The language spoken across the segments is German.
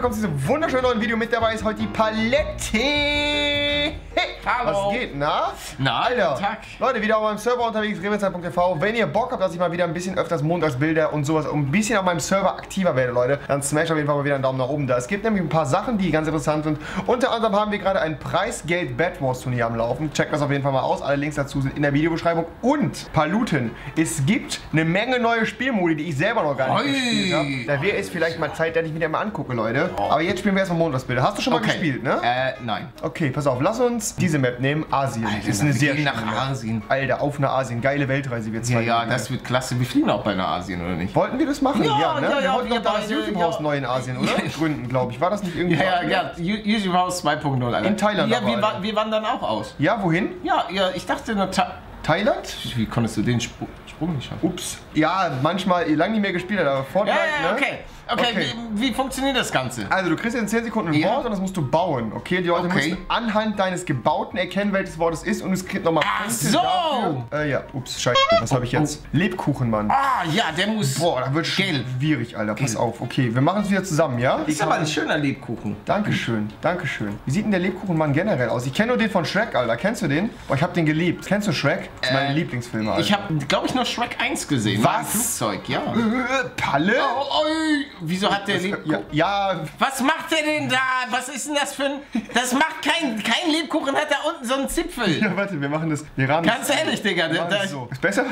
willkommen zu diesem wunderschönen neuen Video. Mit dabei ist heute die Palette. Hey, hallo. Was geht, na? Na, Alter. guten Tag. Leute, wieder auf meinem Server unterwegs, reventzeit.tv. Wenn ihr Bock habt, dass ich mal wieder ein bisschen öfters Montagsbilder und sowas und ein bisschen auf meinem Server aktiver werde, Leute, dann smash auf jeden Fall mal wieder einen Daumen nach oben da. Es gibt nämlich ein paar Sachen, die ganz interessant sind. Unter anderem haben wir gerade ein Preisgeld-Bad Wars Turnier am Laufen. Checkt das auf jeden Fall mal aus. Alle Links dazu sind in der Videobeschreibung. Und Paluten, es gibt eine Menge neue Spielmodi, die ich selber noch gar nicht gespielt habe. Da wäre es vielleicht mal Zeit, dass ich mir die mal angucke, Leute. Aber jetzt spielen wir erstmal Montagsbilder. Hast du schon mal gespielt, ne? Nein. Okay, pass auf, lass uns diese Map nehmen. Asien. Alter, ist eine sehr nach schöne Map. Asien. Alter, auf nach Asien. Geile Weltreise wird Ja, ja, das wird klasse. Wir fliegen auch bald nach Asien, oder nicht? Wollten wir das machen? Ja, ne? ja, Wir ja, wollten wir doch da das beide, YouTube-Haus ja. neu in Asien, oder? Gründen, glaube ich. War das nicht irgendwie? Ja, YouTube House 2.0, Alter. In Thailand Ja, aber, Alter. wir wandern auch aus. Ja, wohin? Ja, ich dachte nur... Thailand? Wie konntest du den Sprung nicht schaffen? Ups. Ja, manchmal, lange nicht mehr gespielt, aber Fortnite, ne? Okay, wie funktioniert das Ganze? Also, du kriegst in 10 Sekunden ein Wort und das musst du bauen, okay? Die Leute müssen anhand deines Gebauten erkennen, welches Wort es ist und es kriegt nochmal Punkte so! dafür. Ja, ups, scheiße. Was habe ich jetzt? Lebkuchen, Mann. Ah, ja, der muss... Boah, da wird schwierig, Alter. Pass auf. Okay, wir machen es wieder zusammen, ja? Ist aber ein schöner Lebkuchen. Dankeschön, Dankeschön. Wie sieht denn der Lebkuchenmann generell aus? Ich kenne nur den von Shrek, Alter. Kennst du den? Boah, ich habe den geliebt. Kennst du Shrek? Das ist meine Lieblingsfilme, Alter. Ich habe, glaube ich, nur Shrek 1 gesehen. Was? Ein Flugzeug, ja. Palle? Oh, wieso hat der Lebkuchen... Ja, Was macht der denn da? Was ist denn das für ein... Das macht kein Lebkuchen, hat da unten so einen Zipfel. ja, warte, wir machen das. Wir rahmen Ganz ehrlich, Digga. das so. Ist besser?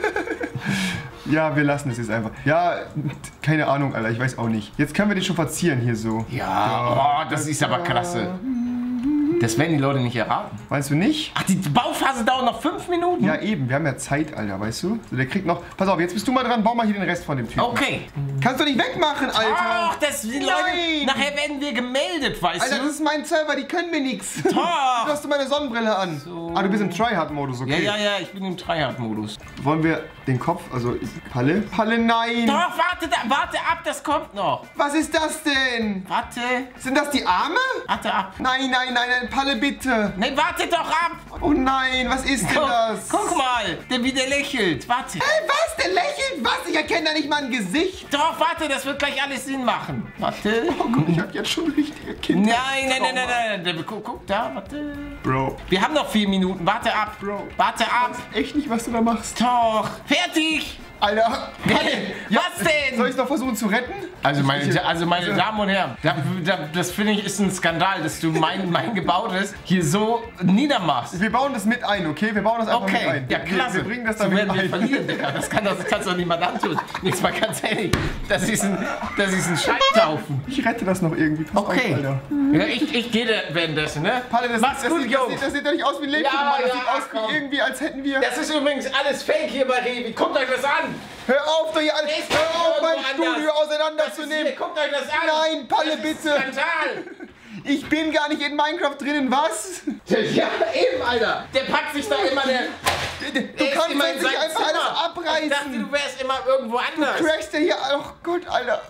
Ja, wir lassen es jetzt einfach. Ja, keine Ahnung, Alter. Ich weiß auch nicht. Jetzt können wir den schon verzieren hier so. Ja, oh, das ist aber klasse. Das werden die Leute nicht erraten. Meinst du nicht? Ach, die Bauphase dauert noch 5 Minuten? Ja, eben. Wir haben ja Zeit, Alter, weißt du? So, der kriegt noch... Pass auf, jetzt bist du mal dran. Bau mal hier den Rest von dem Typen. Okay. Kannst du nicht wegmachen, Alter? Ach, die Leute... Nachher werden wir gemeldet, weißt Alter, du? das ist mein Server, die können mir nichts. Doch. Du hast du meine Sonnenbrille an. So. Ah, du bist im Tryhard-Modus, okay. Ja, ich bin im Tryhard-Modus. Wollen wir den Kopf, also Palle? Palle, nein. Doch, warte ab, das kommt noch. Was ist das denn? Warte, Sind das die Arme? warte ab. Nein, Palle, bitte. Nein, warte doch ab. Oh nein, was ist denn das? Guck mal, der lächelt. Warte. Hey, was? Der lächelt? Was? Ich erkenne da nicht mal ein Gesicht. Doch, warte, das wird gleich alles Sinn machen. Warte. Oh Gott, ich hab jetzt schon richtige Kinder. Nein. Guck da, warte. Bro. Wir haben noch 4 Minuten. Warte ab. Bro. Warte ab. Echt nicht, was du da machst? Doch. Fertig. Alter. Hey, was denn? Soll ich es noch versuchen zu retten? Also meine Damen und Herren, das finde ich ist ein Skandal, dass du mein Gebautes hier so niedermachst. Wir bauen das mit ein, okay? Wir bauen das einfach mit Okay, ein. ja klasse. Wir bringen das so dann mit werden wir ein. verlieren, Digga. Das kannst doch niemand antun. Jetzt mal ganz ehrlich, das ist ein Scheithaufen. Ich rette das noch irgendwie. Pass Okay. auf, Alter. Ja, ich gehe währenddessen, ne? Palle, Mach's gut, Jungs. das sieht doch nicht aus wie ein Lebkuchen, Ja, Mann. Das ja, sieht aus komm. wie irgendwie, als hätten wir... Das ist übrigens alles Fake hier bei Revi. Guckt euch das an. Hör auf, doch hier alles... Ist Hör auf, mein irgendwo Studio anders. auseinanderzunehmen. Guckt euch das an. Nein, Palle, Das ist bitte. Skandal. Ich bin gar nicht in Minecraft drinnen, was? Ja, eben, Alter. Der packt sich da immer Du kannst immer jetzt in nicht sein einfach alles Zimmer. abreißen. Ich dachte, du wärst immer irgendwo anders. Crashst der hier... Oh Gott, Alter.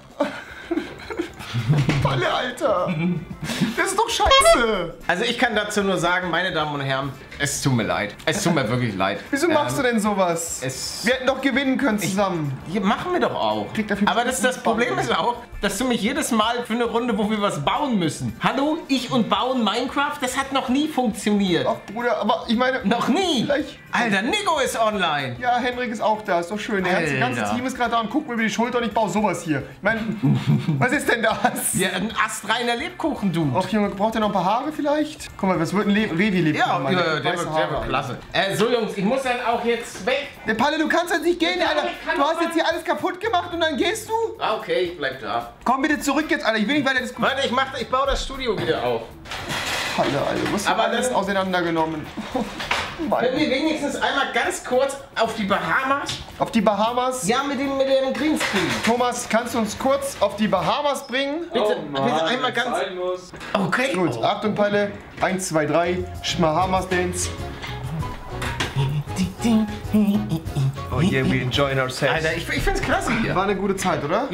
Palle, Alter. Das ist doch scheiße. Also ich kann dazu nur sagen, meine Damen und Herren, es tut mir leid. Es tut mir wirklich leid. Wieso machst du denn sowas? Wir hätten doch gewinnen können zusammen. Hier machen wir doch auch. Kriegt dafür Aber das Problem ist auch, dass du mich jedes Mal für eine Runde, wo wir was bauen müssen. Hallo, ich und bauen Minecraft, das hat noch nie funktioniert. Ach Bruder, aber ich meine... Noch nie. Vielleicht... Alter, Nico ist online. Ja, Henrik ist auch da, ist doch schön. Der ganze Alter. Team ist gerade da und guckt mir über die Schulter und ich baue sowas hier. Ich meine, was ist denn das? Ja, ein astreiner Lebkuchen, du. Ach Junge, braucht ihr noch ein paar Haare vielleicht? Guck mal, was wird ein Revi-Lebkuchen? Ja, der wird klasse. So Jungs, ich muss dann auch jetzt weg. Der Palle, du kannst jetzt nicht gehen, Ja, Alter. ich kann Du doch hast mal- jetzt hier alles kaputt gemacht und dann gehst du? Ah, okay, ich bleib da. Komm bitte zurück jetzt, Alter. Ich will nicht weiter diskutieren. Warte, ich baue das Studio wieder auf. Palle, Alter, du hast Aber alles dann- auseinandergenommen. Mann. Können wir wenigstens einmal ganz kurz auf die Bahamas? Auf die Bahamas? Ja, mit dem Greenscreen. Thomas, kannst du uns kurz auf die Bahamas bringen? Bitte, bitte einmal ganz... Okay. Gut, Achtung, Palle. 1, 2, 3. Bahamas Dance. Oh yeah, we enjoying ourselves. Alter, ich find's klasse hier. War eine gute Zeit, oder? Ja.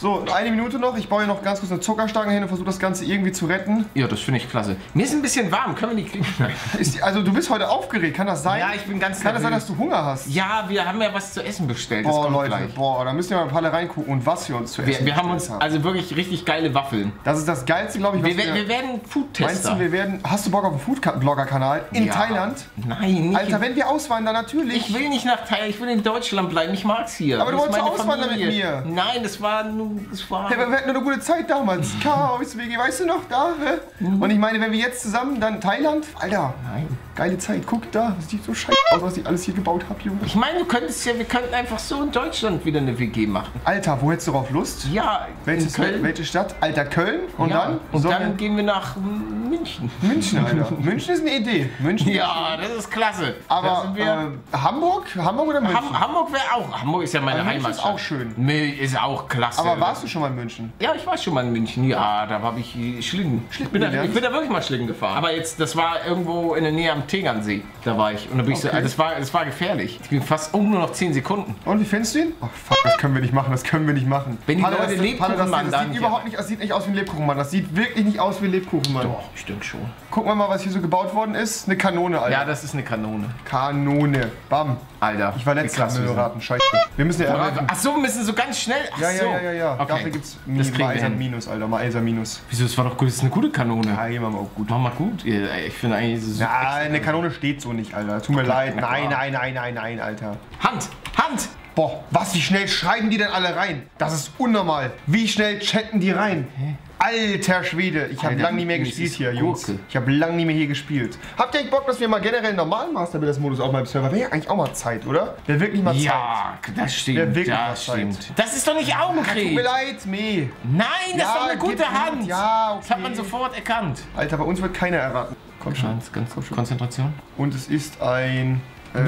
So, eine Minute noch. Ich baue hier noch ganz kurz eine Zuckerstange hin und versuche das Ganze irgendwie zu retten. Ja, das finde ich klasse. Mir ist ein bisschen warm. Können wir die kriegen? Nein. Also du bist heute aufgeregt. Kann das sein? Ja, ich bin ganz Kann das sein, nervös. dass du Hunger hast? Ja, wir haben ja was zu essen bestellt. Das Boah, kommt Leute. gleich. Boah, da müsst ihr mal ein paar reingucken und was wir uns zu essen Wir haben uns bestellt also wirklich richtig geile Waffeln. Das ist das Geilste, glaube ich, was Wir werden Meinst Food-Tester. du, wir werden... Hast du Bock auf einen Food-Blogger-Kanal in Ja. Thailand? Nein, nicht. Alter, wenn wir auswandern, natürlich. Ich will nicht nach Thailand, ich will in Deutschland bleiben. Ich mag's hier. Aber du Das ist wolltest meine auswandern mit Familie. mir. Nein, das war nur... Hey, wir hatten nur eine gute Zeit damals. Chaos, WG, weißt du noch, da? Hä? Und ich meine, wenn wir jetzt zusammen, dann Thailand. Alter, Nein. geile Zeit. Guck da, das sieht so scheiße aus, was ich alles hier gebaut habe, Junge. Ich meine, wir könnten einfach so in Deutschland wieder eine WG machen. Alter, wo hättest du drauf Lust? Ja, in Köln. Welche Stadt? Alter, Köln? Und Ja, dann? Und Sollen dann wir- gehen wir nach München. München, Alter. München ist eine Idee. München. Ja, das ist klasse. Da Aber sind wir, Hamburg? Hamburg oder München? Hamburg wäre auch. Hamburg ist ja meine Aber München Heimat. ist auch schön. Ist auch klasse. Aber warst du schon mal in München? Ja, ich war schon mal in München. Ja, da habe ich Schlitten. Ich bin gelernt? da wirklich mal Schlitten gefahren. Aber jetzt, das war irgendwo in der Nähe am Tegernsee. Da war ich. Und da bin ich so, Okay. das war gefährlich. Ich bin fast nur noch 10 Sekunden. Und wie findest du ihn? Oh fuck, das können wir nicht machen, das können wir nicht machen. Wenn die Palle, Leute das Lebkuchenmann sieht überhaupt nicht, das sieht nicht aus wie ein Lebkuchenmann. Das sieht wirklich nicht aus wie ein Lebkuchenmann. Doch, ich denke schon. Gucken wir mal, was hier so gebaut worden ist. Eine Kanone, Alter. Ja, das ist eine Kanone. Kanone. Bam. Alter. Ich war wie letztes krass Mal wir mit sind. raten. Scheiße. Wir müssen ja erraten. Ach so, wir müssen so ganz schnell. Ach Ja, so. ja. Okay. Dafür gibt's Das kriegen wir Eisen hin. Minus, Alter. Mal Eisen Minus. Wieso, das war doch gut. Das ist eine gute Kanone. Ja, hier machen wir auch gut. Mach mal gut. Ja, ich finde eigentlich so. Ja, eine Kanone steht so nicht, Alter. Tut mir leid. Nein, Alter. Hand! Hand! Boah, wie schnell schreiben die denn alle rein? Das ist unnormal. Wie schnell chatten die rein? Alter Schwede, ich habe Alter, lang nie mehr das gespielt ist hier, Jungs. Gurke. Ich habe lang nie mehr hier gespielt. Habt ihr eigentlich Bock, dass wir mal generell einen normalen Master Builders-Modus auf meinem Server? Wäre ja eigentlich auch mal Zeit, oder? Wäre wirklich mal Zeit. Ja, das stimmt. Wer wirklich Das was sagt. stimmt. Das ist doch nicht Tut mir Augenkrebs. leid, Meh. Nein, das Ja, ist doch eine gute gib Hand. Mut. Ja, Das hat okay. man sofort erkannt. Alter, bei uns wird keiner erraten. Komm schon. Ganz Konzentration. Und es ist ein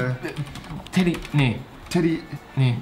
Teddy, nee. Teddybär.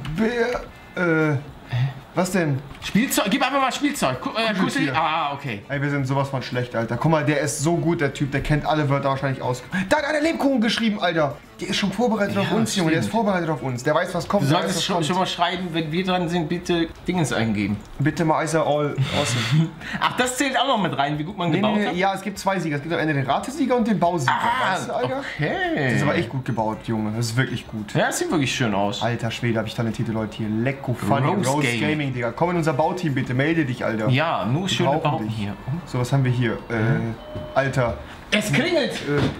Was denn? Spielzeug, gib einfach mal Spielzeug. Kuscheltier. Kuscheltier. Ah, okay. Ey, wir sind sowas von schlecht, Alter. Guck mal, der ist so gut, der Typ. Der kennt alle Wörter wahrscheinlich aus. Da hat einer Lebkuchen geschrieben, Alter. Der ist schon vorbereitet auf uns, Junge. Der ist stimmt. vorbereitet auf uns. Der weiß, was kommt. Du der weiß, solltest was schon, kommt. schon mal schreiben, wenn wir dran sind, bitte Dingens eingeben. Bitte mal Icer All Awesome. Ach, das zählt auch noch mit rein, wie gut man Nee, gebaut hat? ja, es gibt zwei Sieger. Es gibt am Ende den Ratesieger und den Bausieger. Weißt du, Alter? okay. Das ist aber echt gut gebaut, Junge. Das ist wirklich gut. Ja, das sieht wirklich schön aus. Alter Schwede, habe ich talentierte Leute hier. Lecko funny. Rose Rose Gaming. Gaming, Digga. Komm in unser Bauteam bitte. Melde dich, Alter. Ja, nur schöne brauchen Bauten dich. hier. So, was haben wir hier? Alter. Es klingelt!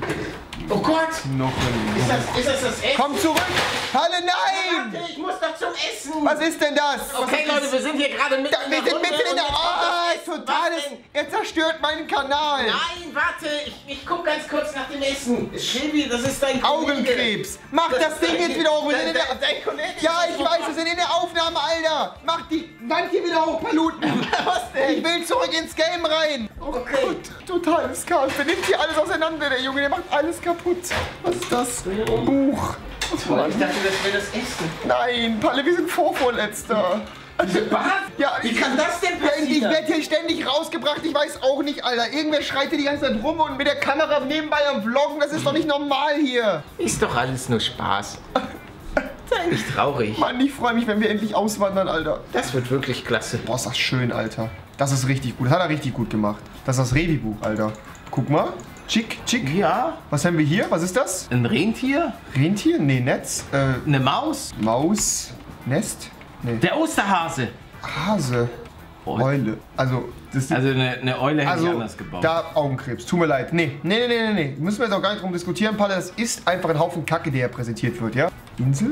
Oh Gott! Noch ein. Ist das Essen? Komm zurück! Halle, nein! Warte, ich muss doch zum Essen! Was ist denn das? Okay, Leute, wir sind hier gerade mitten in Wir der sind Runde mitten in der... und jetzt Oh, kommt das Essen. totales... Was denn? Er zerstört meinen Kanal. Nein, warte, ich guck ganz kurz nach dem Essen. Silvi, das ist dein Kollege. Augenkrebs. Mach das Ding jetzt wieder hoch. Wir sind in der... Dein Kollege. Ja, ich weiß, wir sind in der Aufnahme, Alter. Mach die Wand hier wieder hoch, Paluten. Was denn? Ich will zurück ins Game rein. Okay. Totales Chaos. Der nimmt hier alles auseinander, der Junge. Der macht alles kaputt. Was ist das? Buch. Ich dachte, das wäre das Essen. Nein, Palle, wir sind vorvorletzter. Was? Ja, Wie kann das denn Ich passieren? werde hier ständig rausgebracht, ich weiß auch nicht, Alter. Irgendwer schreit hier die ganze Zeit rum und mit der Kamera nebenbei am Vloggen, das ist doch nicht normal hier. Ist doch alles nur Spaß. Sei nicht traurig. Mann, ich freue mich, wenn wir endlich auswandern, Alter. Das wird wirklich klasse. Boah, ist das schön, Alter. Das ist richtig gut, das hat er richtig gut gemacht. Das ist das Revi-Buch, Alter. Guck mal. Chick. Ja, Was haben wir hier? Was ist das? ein Rentier, Rentier? Nee, Netz. eine Maus, Maus. Nest? Nee. der Osterhase. Hase. Eule. Also, das Also eine Eule hätte ich anders gebaut. da Augenkrebs. Tut mir leid. Nee. Müssen wir jetzt auch gar nicht drum diskutieren, Palle. Das ist einfach ein Haufen Kacke, der hier präsentiert wird, ja? Insel?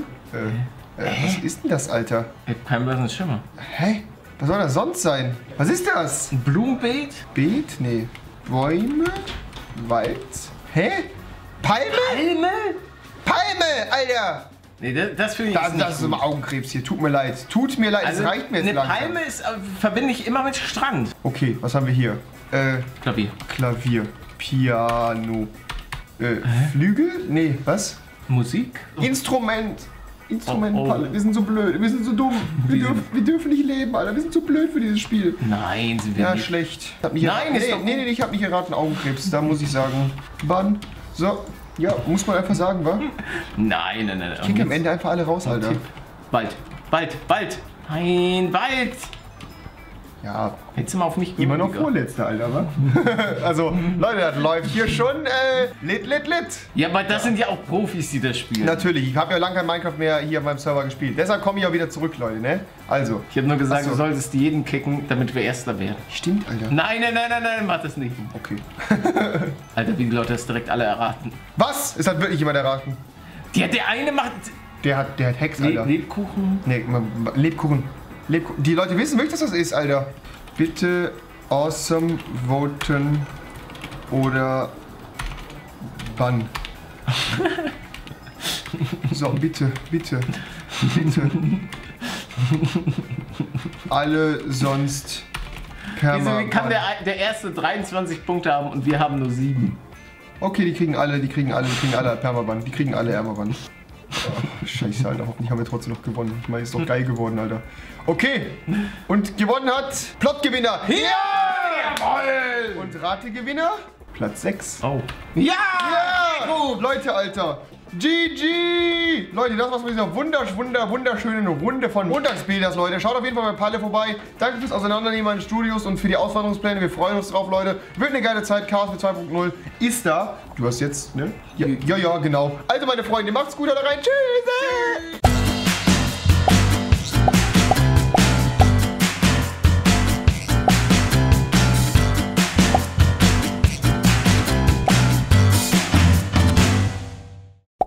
Was ist denn das, Alter? Ich hab keinen blassen Schimmer. Hä? Was soll das sonst sein? Was ist das? Ein Blumenbeet? Beet? Nee. Bäume? Wald? Hä? Palme? Palme? Palme, Alter! Nee, das finde ich jetzt nicht Das ist gut. immer Augenkrebs hier. Tut mir leid. Tut mir leid. Also, das reicht mir jetzt eine langsam. Palme ist, verbinde ich immer mit Strand. Okay, was haben wir hier? Klavier. Klavier. Piano. Flügel? Nee, was? Musik? Instrument. Instrument, Oh. Palle. Wir sind so blöd. Wir sind so dumm. Wir dürfen nicht leben, Alter. Wir sind zu blöd für dieses Spiel. Nein, sind wir Ja, nicht. schlecht. Ich hab nicht Nein, erraten. ist doch gut. Nee, ich hab nicht erraten. Augenkrebs. Da muss ich sagen. Bann. So. Ja, muss man einfach sagen, wa? Nein. Kick am Ende einfach alle raus, Alter. Wald. Nein, Wald. Ja, Hättest du mal auf mich immer noch gehört. Vorletzter, Alter, wa? Also, Leute, das läuft hier schon lit. Ja, aber das sind ja auch Profis, die das spielen. Natürlich, ich habe ja lange kein Minecraft mehr hier auf meinem Server gespielt. Deshalb komme ich auch wieder zurück, Leute, ne? Also. Ich habe nur gesagt, Ach so. du solltest jeden kicken, damit wir Erster werden. Stimmt, Alter. Nein, mach das nicht. Okay. Alter, wie die Leute das direkt alle erraten. Was? Es hat wirklich jemand erraten. Der eine macht Der hat Hex, Alter. Lebkuchen. Nee, Lebkuchen. Die Leute wissen wirklich, dass das ist, Alter. Bitte awesome voten oder bann. So, bitte. Alle sonst Wieso, wie kann der erste 23 Punkte haben und wir haben nur 7? Okay, die kriegen alle Permaban. Die kriegen alle Ärmerban. Oh, scheiße, Alter. Hoffentlich haben wir trotzdem noch gewonnen. Ich meine, ist doch geil geworden, Alter. Okay. Und gewonnen hat Plotgewinner. Ja! Jawohl! Und Rategewinner? Platz 6. Oh. Ja! Ja! Leute, Alter. GG! Leute, das war's mit dieser wunderschönen Runde von Montagsbilders, Leute. Schaut auf jeden Fall bei Palle vorbei. Danke fürs Auseinandernehmen meines Studios und für die Auswanderungspläne. Wir freuen uns drauf, Leute. Wird eine geile Zeit. Chaos mit 2.0 ist da. Du hast jetzt, ne? Ja, genau. Also, meine Freunde, macht's gut, haut rein. Tschüss!